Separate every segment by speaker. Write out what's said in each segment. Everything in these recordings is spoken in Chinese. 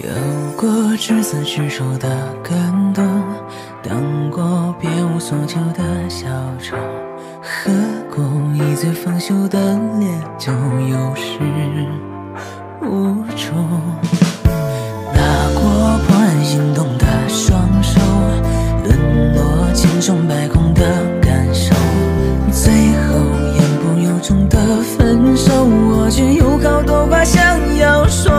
Speaker 1: 有过执子之手的感动，当过别无所求的小丑，喝过一醉方休的烈酒，有始无终。拿过怦然心动的双手，沦落千疮百孔的感受，最后言不由衷的分手，我却有好多话想要说。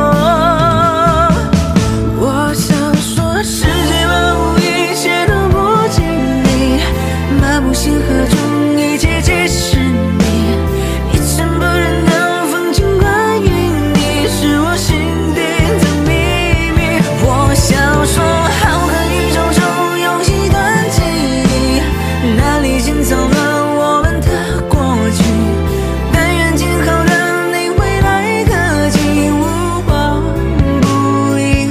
Speaker 1: 我想说，世界万物一切都不经意，漫步星河中，一切皆是你。一尘不染的风景，关于你是我心底的秘密。我想说，浩瀚宇宙中有一段记忆，那里潜藏了我们的过去。但愿今后的你未来可期，无往不利。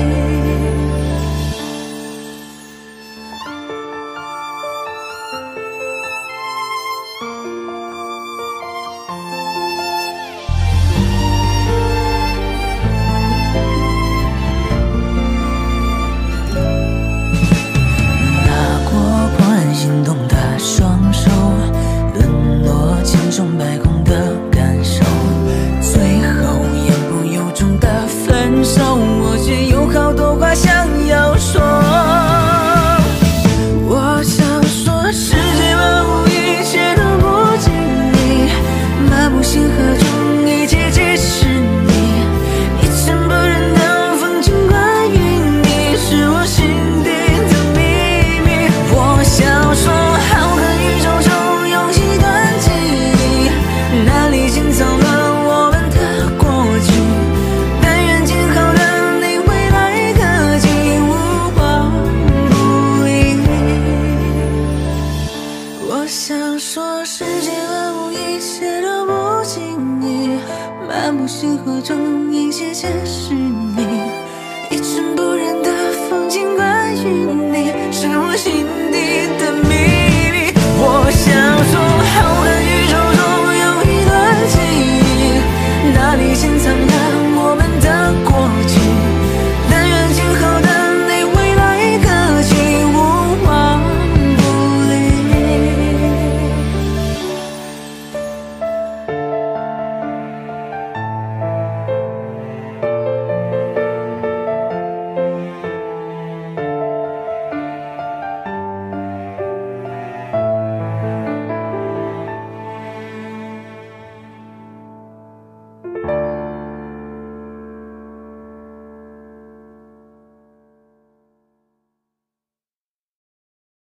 Speaker 1: 拿过怦然心动的双手，沦落千疮百孔的感受，最后言不由衷的分手，我却有好多话想要说。我想说，世界万物一切都不经意，漫步星河中，一切皆是你。一尘不染的风景，关于你是我心底的秘密。我想说，浩瀚宇宙中有一段记忆，那里潜藏了我们的过去。但愿今后的你未来可期，无往不利。我想说，世界万物一切都不经意，漫步星河中，一切皆是你。一尘不染的风景，关于你是我心